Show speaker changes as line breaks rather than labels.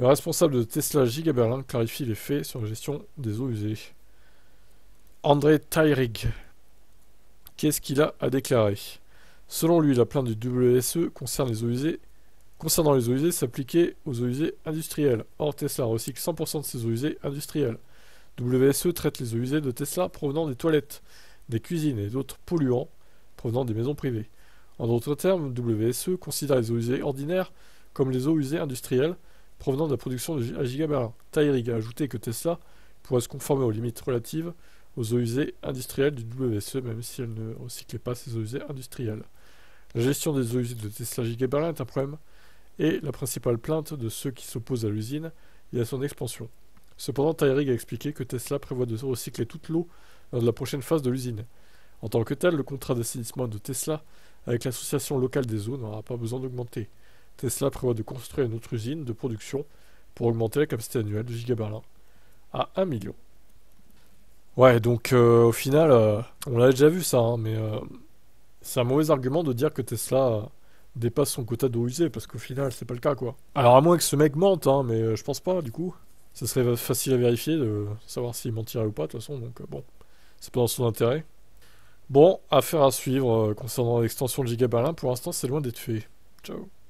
Le responsable de Tesla Giga Berlin clarifie les faits sur la gestion des eaux usées. André Teirig. Qu'est-ce qu'il a à déclarer? Selon lui, la plainte du WSE concernant les eaux usées s'appliquait aux eaux usées industrielles. Or, Tesla recycle 100% de ses eaux usées industrielles. WSE traite les eaux usées de Tesla provenant des toilettes, des cuisines et d'autres polluants provenant des maisons privées. En d'autres termes, WSE considère les eaux usées ordinaires comme les eaux usées industrielles provenant de la production à Giga Berlin. Teirig a ajouté que Tesla pourrait se conformer aux limites relatives aux eaux usées industrielles du WSE, même si elle ne recyclait pas ses eaux usées industrielles. La gestion des eaux usées de Tesla Giga Berlin est un problème et la principale plainte de ceux qui s'opposent à l'usine et à son expansion. Cependant, Teirig a expliqué que Tesla prévoit de recycler toute l'eau lors de la prochaine phase de l'usine. En tant que tel, le contrat d'assainissement de Tesla avec l'association locale des eaux n'aura pas besoin d'augmenter. Tesla prévoit de construire une autre usine de production pour augmenter la capacité annuelle de Giga Berlin à 1 million. Ouais, donc au final, on l'a déjà vu ça, hein, mais c'est un mauvais argument de dire que Tesla dépasse son quota d'eau usée, parce qu'au final, c'est pas le cas, quoi. Alors, à moins que ce mec mente, hein, mais je pense pas, du coup. Ça serait facile à vérifier de savoir s'il mentirait ou pas, de toute façon, donc bon, c'est pas dans son intérêt. Bon, affaire à suivre concernant l'extension de Giga Berlin, pour l'instant, c'est loin d'être fait. Ciao.